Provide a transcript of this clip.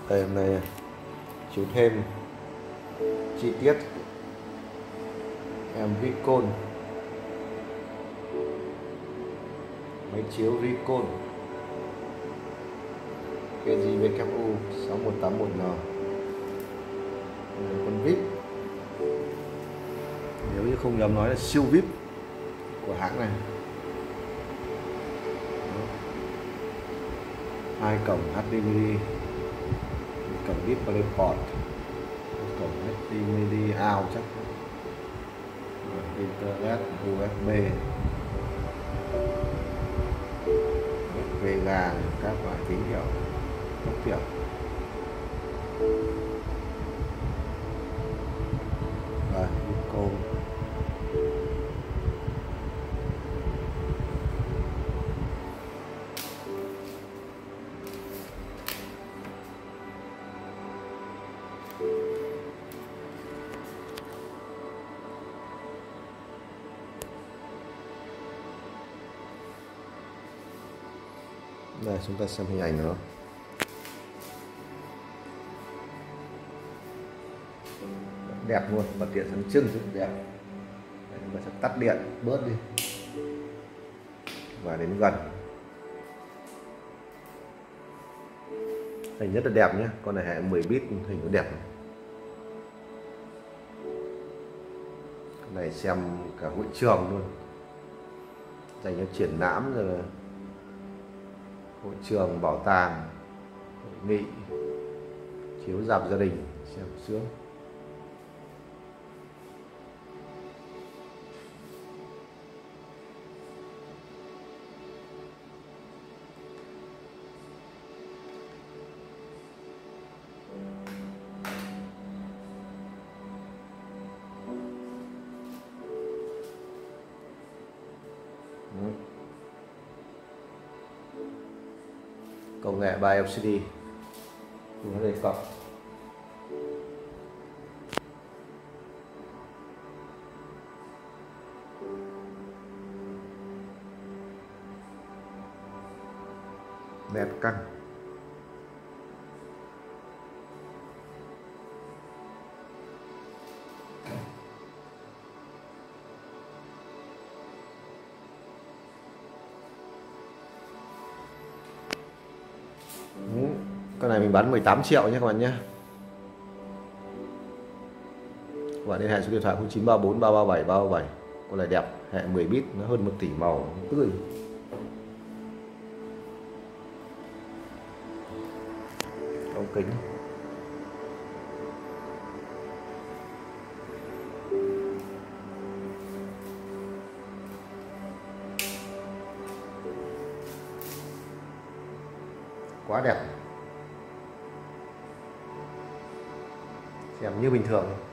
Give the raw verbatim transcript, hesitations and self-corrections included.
Đây hôm nay chiếu thêm chi tiết em Vicon, máy chiếu Vicon ca giê vê kép u sáu một tám một N, con vê i pê. Nếu như không dám nói là siêu vê i pê của hãng này. Hai cổng hát đê em i, cổng DisplayPort, cổng hát đê em i out chắc, Internet u ét bê, Vega, các loại tín hiệu cấp hiệu. Rồi, Vicon. Đây chúng ta xem hình ảnh nó. Đẹp luôn, bật điện sáng trưng rất đẹp. Đây, chúng ta sẽ tắt điện bớt đi và đến gần. Hình rất là đẹp nhé, con này hệ mười bit, hình nó đẹp. Cái này xem cả hội trường luôn, dành cho triển lãm rồi là hội trường, bảo tàng, hội nghị, chiếu rạp gia đình xem sướng. Công nghệ ba lờ xê đê cùng đề cập. Đẹp căng. Con này mình bán mười tám triệu nhé các bạn nhé. Các bạn liên hệ số điện thoại không chín ba bốn ba ba bảy ba ba bảy. Con này đẹp, hệ mười bit, nó hơn một tỷ màu tươi. Ống kính. Quá đẹp. Xem như bình thường.